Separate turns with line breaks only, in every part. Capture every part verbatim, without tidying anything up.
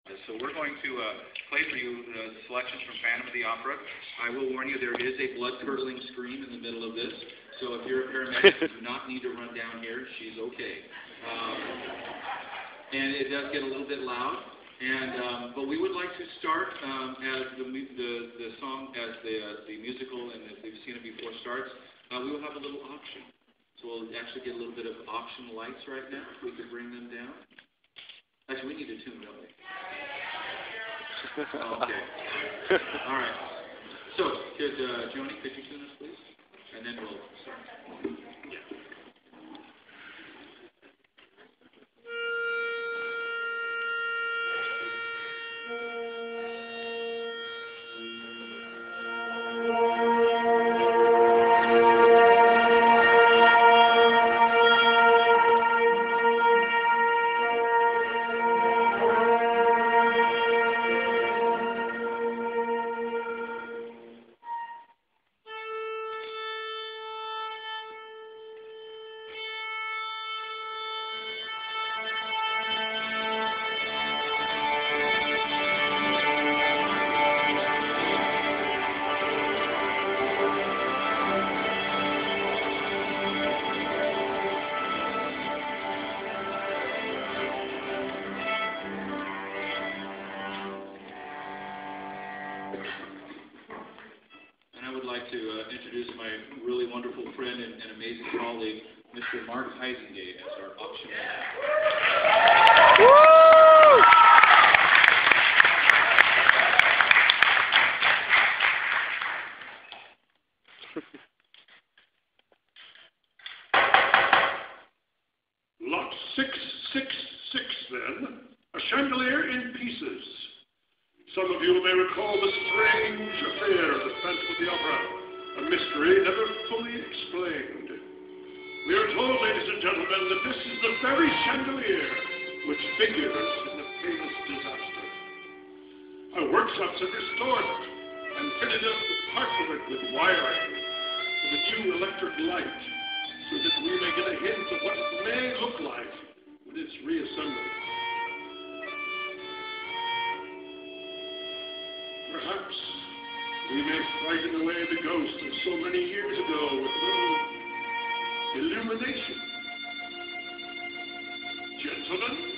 So we're going to uh, play for you uh, selections from Phantom of the Opera. I will warn you, there is a blood-curdling scream in the middle of this. So if you're a paramedic, you do not need to run down here. She's okay. Um, and it does get a little bit loud. And um, but we would like to start um, as the, the the song, as the uh, the musical, and if we've seen it before starts. Uh, we will have a little auction. So we'll actually get a little bit of auction lights right now. If we could bring them down. Actually, we need a tune, don't we? Okay. All right. So, could uh, Joni, could you tune us, please? And then we'll start. Yeah. To uh, introduce my really wonderful friend and, and amazing colleague, Mister Mark Heisengate, as our auction Woo!
Lot six six six, then, a chandelier in pieces. Some of you may recall the strange affair of the Phantom of the Opera, a mystery never fully explained. We are told, ladies and gentlemen, that this is the very chandelier which figures in the famous disaster. Our workshops have restored it and fitted up parts of it with wiring with a new electric light, so that we may get a hint of what it may look like when it's reassembled. Perhaps we may frighten away the ghost of so many years ago with a little illumination. Gentlemen?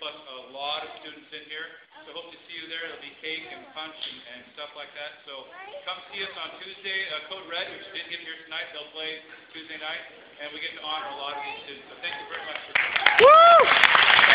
plus a lot of students in here. So hope to see you there. There'll be cake and punch and, and stuff like that. So come see us on Tuesday. Uh, Code Red, which didn't get here tonight, they'll play Tuesday night, and we get to honor a lot of these students. So thank you very much for coming. Woo!